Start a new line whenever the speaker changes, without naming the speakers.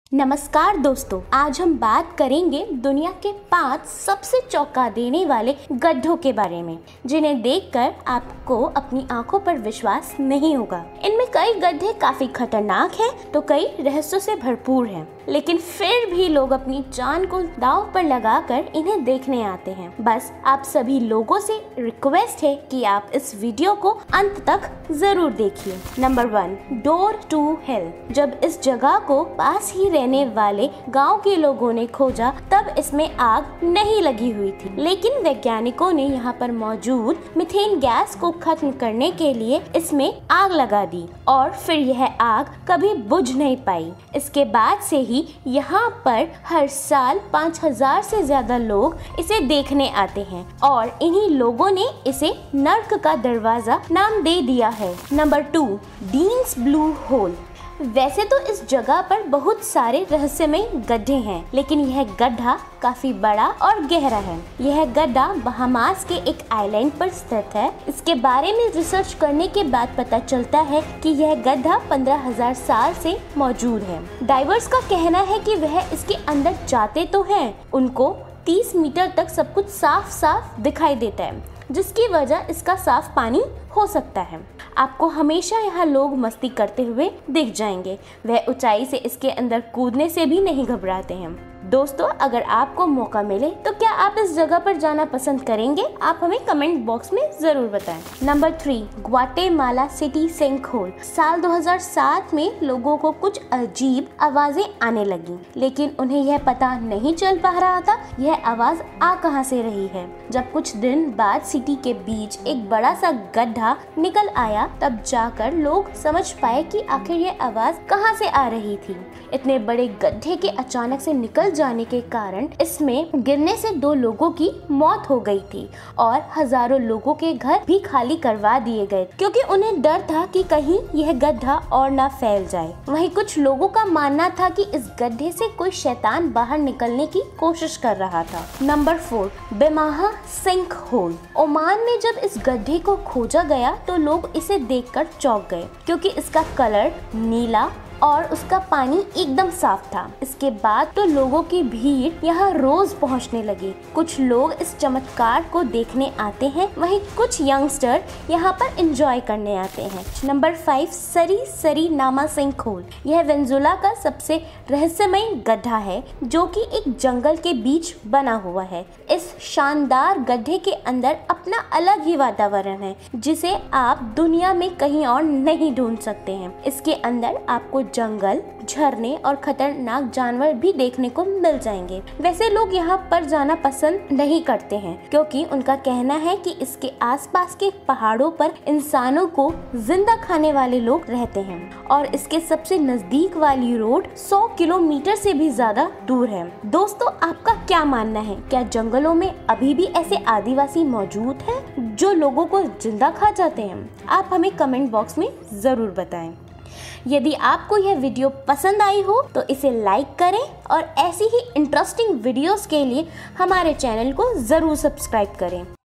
नमस्कार दोस्तों, आज हम बात करेंगे दुनिया के 5 सबसे चौंका देने वाले गड्ढों के बारे में, जिन्हें देखकर आपको अपनी आंखों पर विश्वास नहीं होगा। इनमें कई गड्ढे काफी खतरनाक हैं, तो कई रहस्यों से भरपूर हैं, लेकिन फिर भी लोग अपनी जान को दांव पर लगाकर इन्हें देखने आते हैं। बस आप सभी लोगों से रिक्वेस्ट है कि आप इस वीडियो को अंत तक जरूर देखिए। Number 1, Door to Hell. जब इस जगह को पास ही रहने वाले गांव के लोगों ने खोजा, तब इसमें आग नहीं लगी हुई थी, लेकिन वैज्ञानिकों ने यहाँ पर मौजूद मीथेन गैस को खत्म करने के लिए इसमें आग लगा दी और फिर यह आग कभी बुझ नहीं पाई। इसके बाद से ही यहाँ पर हर साल 5000 से ज्यादा लोग इसे देखने आते हैं और इन्हीं लोगों ने इसे नर्क का दरवाजा नाम दे दिया है। Number 2, Dean's Blue Hole. वैसे तो इस जगह पर बहुत सारे रहस्यमय गड्ढे हैं, लेकिन यह गड्ढा काफी बड़ा और गहरा है। यह गड्ढा बहामास के एक आइलैंड पर स्थित है। इसके बारे में रिसर्च करने के बाद पता चलता है कि यह गड्ढा 15,000 साल से मौजूद है। डाइवर्स का कहना है कि वह इसके अंदर जाते तो हैं, उनको 30 मीटर तक सब कुछ साफ साफ दिखाई देता है, जिसकी वजह इसका साफ पानी हो सकता है। आपको हमेशा यहाँ लोग मस्ती करते हुए दिख जाएंगे। वह ऊंचाई से इसके अंदर कूदने से भी नहीं घबराते हैं। दोस्तों, अगर आपको मौका मिले तो क्या आप इस जगह पर जाना पसंद करेंगे? आप हमें कमेंट बॉक्स में जरूर बताएं। Number 3, Guatemala City sink hole. साल 2007 में लोगों को कुछ अजीब आवाजें आने लगी, लेकिन उन्हें यह पता नहीं चल पा रहा था यह आवाज आ कहां से रही है। जब कुछ दिन बाद सिटी के बीच एक बड़ा सा गड्ढा निकल आया, तब जाकर लोग समझ पाए कि आखिर यह आवाज कहां से आ रही थी। इतने बड़े गड्ढे के अचानक से निकल जाने के कारण इसमें गिरने से 2 लोगों की मौत हो गई थी और हजारों लोगों के घर भी खाली करवा दिए गए, क्योंकि उन्हें डर था कि कहीं यह गड्ढा और ना फैल जाए। वहीं कुछ लोगों का मानना था कि इस गड्ढे से कोई शैतान बाहर निकलने की कोशिश कर रहा था। Number 4, Bimmah sink hole. Oman में जब इस गड्ढे को खोजा गया तो लोग इसे देखकर चौंक गए, क्योंकि इसका कलर नीला और उसका पानी एकदम साफ था। इसके बाद तो लोगों की भीड़ यहाँ रोज पहुँचने लगी। कुछ लोग इस चमत्कार को देखने आते हैं, वहीं कुछ यंगस्टर यहाँ पर एंजॉय करने आते हैं। नंबर 5, सरी सरी नामा सिंक होल। यह वेनेजुला का सबसे रहस्यमय गड्ढा है, जो कि एक जंगल के बीच बना हुआ है। इस शानदार गड्ढे के अंदर अपना अलग ही वातावरण है, जिसे आप दुनिया में कहीं और नहीं ढूंढ सकते हैं। इसके अंदर आपको जंगल, झरने और खतरनाक जानवर भी देखने को मिल जाएंगे। वैसे लोग यहाँ पर जाना पसंद नहीं करते हैं, क्योंकि उनका कहना है कि इसके आसपास के पहाड़ों पर इंसानों को जिंदा खाने वाले लोग रहते हैं और इसके सबसे नजदीक वाली रोड 100 किलोमीटर से भी ज्यादा दूर है। दोस्तों, आपका क्या मानना है? क्या जंगलों में अभी भी ऐसे आदिवासी मौजूद हैं जो लोगों को जिंदा खा जाते हैं? आप हमें कमेंट बॉक्स में जरूर बताएं। यदि आपको यह वीडियो पसंद आई हो तो इसे लाइक करें और ऐसी ही इंटरेस्टिंग वीडियोस के लिए हमारे चैनल को जरूर सब्सक्राइब करें।